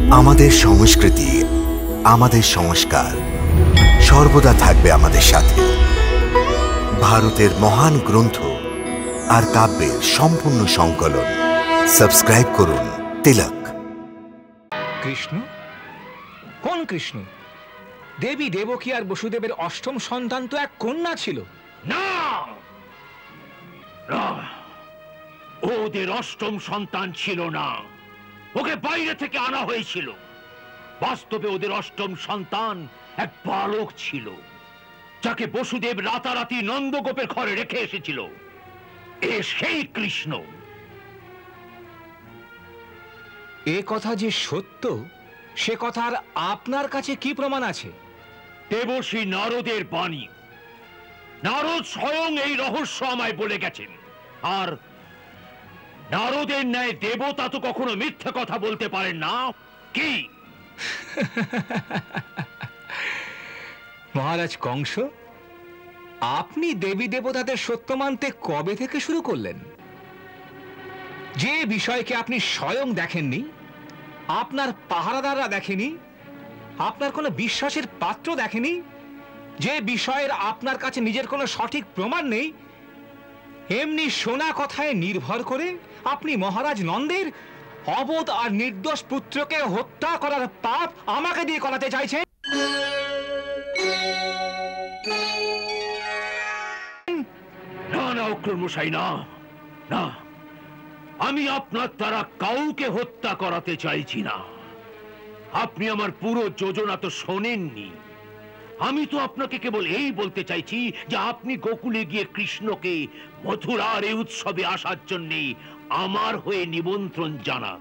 আমাদের সংস্কৃতি, আমাদের সংস্কার সর্বদা থাকবে আমাদের সাথে। ভারতের মহান গ্রন্থ আর কাব্যের সম্পূর্ণ সংকলন। সাবস্ক্রাইব করুন তিলক। কৃষ্ণ? কোন কৃষ্ণ? দেবী দেবকী আর বসুদেবের অষ্টম সন্তান তো এক কন্যা ছিল। না, ওদের অষ্টম সন্তান ছিল না, ওকে বাইরে থেকে আনা হয়েছিল। বাস্তবে ওদের অষ্টম সন্তান এক বালক ছিল, যাকে বসুদেব রাতারাতি নন্দগোপের ঘরে রেখে এসেছিল। এ সেই কৃষ্ণ। এ কথা যে সত্য, সে কথার আপনার কাছে কি প্রমাণ আছে? দেবর্ষি নারদের বাণী। নারদ স্বয়ং এই রহস্য আমায় বলে গেছেন। আর নারদের ন্যায় দেবতা তো কখনো মিথ্যে কথা বলতে পারেন না। কি মহারাজ কংস, আপনি দেবী দেবতাদের সত্য মানতে কবে থেকে শুরু করলেন? যে বিষয়কে আপনি স্বয়ং দেখেননি, আপনার পাহারাদাররা দেখেনি, আপনার কোনো বিশ্বাসের পাত্র দেখেনি, যে বিষয়ের আপনার কাছে নিজের কোনো সঠিক প্রমাণ নেই, এমনি শোনা কথায় নির্ভর করে আপনি মহারাজ নন্দের অবোধ আর নির্দোষ পুত্রকে হত্যা করার পাপ আমাকে দিয়ে করাতে চাইছেন? না না অক্রমশাই, না না, আমি আপনার দ্বারা কাউকে হত্যা করাতে চাইছি না। আপনি আমার পুরো যোজনা তো শোনেননি। আমি তো আপনাকে কেবল এই বলতে চাইছি যে আপনি গোকুলে গিয়ে কৃষ্ণকে মথুরার এই উৎসবে আসার জন্য আমার হয়ে নিমন্ত্রণ জানান।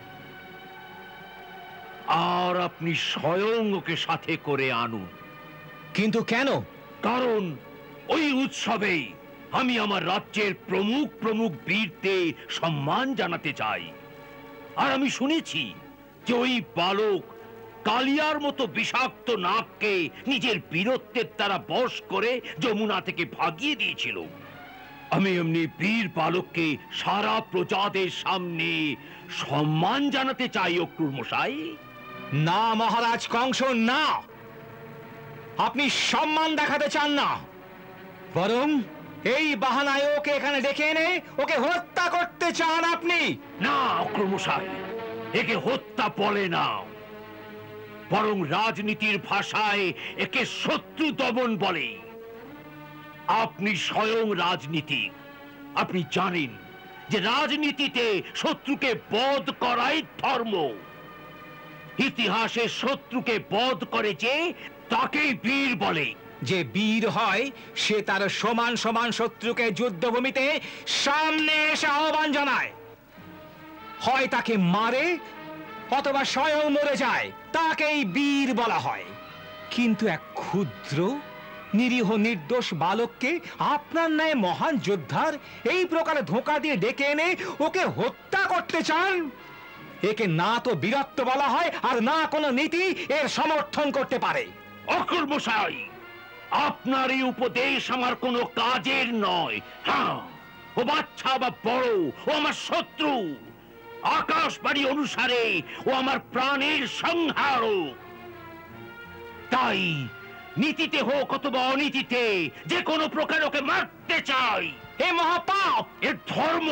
আর আপনি স্বয়ং ওকে সাথে করে আনুন। কিন্তু কেন? কারণ ওই উৎসবেই আমি আমার রাজ্যের প্রমুখ প্রমুখ বীরদের সম্মান জানাতে চাই। আর আমি শুনেছি যে ওই বালক কালিয়ার মতো বিষাক্ত নাগকে নিজের বীরত্বের দ্বারা বশ করে যমুনা থেকে ভাগিয়ে দিয়েছিল। আমি এমনি বীর বালককে সারা প্রজাদের সামনে সম্মান জানাতে চাই অক্রুর মশাই। না মহারাজ কংস, না, আপনি সম্মান দেখাতে চান না, বরং এই বাহানায় ওকে এখানে ডেকে এনে ওকে হত্যা করতে চান আপনি। না অক্রুর মশাই, একে হত্যা বলে না, বরং রাজনীতির ভাষায় একে শত্রু দমন বলে। আপনি স্বয়ং রাজনীতিক, আপনি জানেন যে রাজনীতিতে শত্রুকে বধ করাই ধর্ম। ইতিহাসে শত্রুকে বধ করে যে তাকেই বীর বলে। যে বীর হয় সে তার সমান সমান শত্রুকে যুদ্ধভূমিতে সামনে এসে আহ্বান জানায়, হয় তাকে মারে অথবা স্বয়ং মরে যায়, তাকেই বীর বলা হয়। কিন্তু এক ক্ষুদ্র নিরীহ নির্দোষ বালককে আপনার ন্যায় মহান যোদ্ধার এই প্রকার ধোঁকা দিয়ে ডেকে এনে ওকে হত্যা করতে চান? একে না তো বীরত্ব বলা হয়, আর না কোনো নীতি এর সমর্থন করতে পারে। অক্রুর মশাই, আপনার এই উপদেশ আমার কোনো কাজের নয়। হ্যাঁ, ও বাচ্চা বা বড়, ও আমার শত্রু। আকাশবাণী অনুসারে ও আমার প্রাণের সংহারক। তাই নীতিতে হোক অথবা অনীতিতে যে কোনো প্রকার ওকে মারতে চাই। এ মহাপাপ, এর ধর্ম।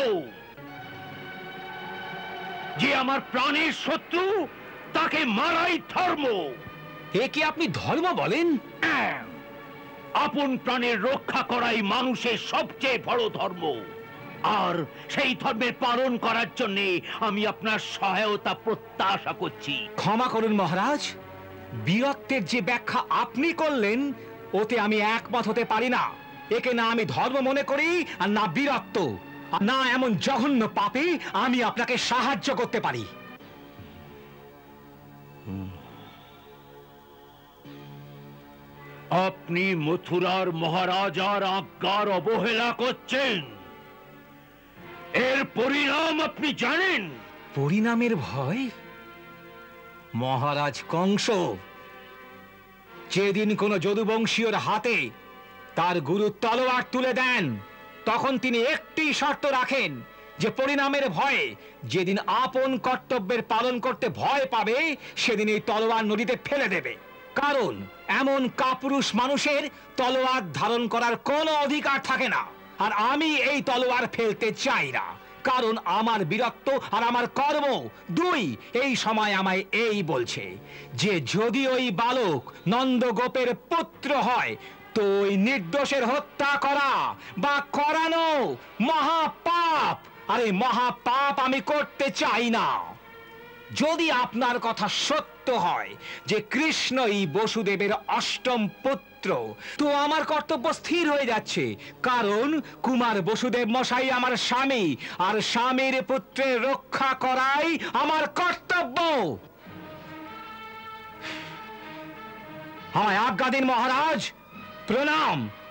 যে আমার প্রাণের শত্রু তাকে মারাই ধর্ম। এ কি আপনি ধর্ম বলেন? আপন প্রাণের রক্ষা করাই মানুষের সবচেয়ে বড় ধর্ম। আর সেই ধর্মের পালন করার জন্য আমি আপনার সহায়তা প্রত্যাশা করছি। ক্ষমা করুন মহারাজ, বীরত্বের যে ব্যাখ্যা আপনি করলেন ওতে আমি একমত হতে পারি না। একে না আমি ধর্ম মনে করি, আর না বীরত্ব, না এমন জঘন্য পাপে আমি আপনাকে সাহায্য করতে পারি। আপনি মথুরার মহারাজার আজ্ঞার অবহেলা করছেন। এর পরিণাম আপনি জানেন। পরিণামের ভয়? মহারাজ কংস, যেদিন কোন যদুবংশীয়র হাতে তার গুরু তলোয়ার তুলে দেন, তখন তিনি একটি শর্ত রাখেন যে পরিণামের ভয়ে যেদিন আপন কর্তব্যের পালন করতে ভয় পাবে সেদিন এই তলোয়ার নদীতে ফেলে দেবে। কারণ এমন কাপুরুষ মানুষের তলোয়ার ধারণ করার কোনো অধিকার থাকে না। আর আমি এই তলোয়ার ফেলতে চাই না, কারণ আমার বীরত্ব আর আমার কর্ম দুই এই সময় আমায় এই বলছে যে যদি ওই বালক নন্দগোপের পুত্র হয় তো ওই নির্দোষের হত্যা করা বা করানো মহাপাপ। আর এই মহাপাপ আমি করতে চাই না। যদি আপনার কথা সত্য হয় যে কৃষ্ণই বসুদেবের অষ্টম পুত্র, তো আমার কর্তব্য স্থির হয়ে যাচ্ছে, কারণ কুমার বসুদেব মশাই আমার স্বামী, আর স্বামীর পুত্রের রক্ষা করাই আমার কর্তব্য। আমায় আজ্ঞা দিন মহারাজ। প্রণাম।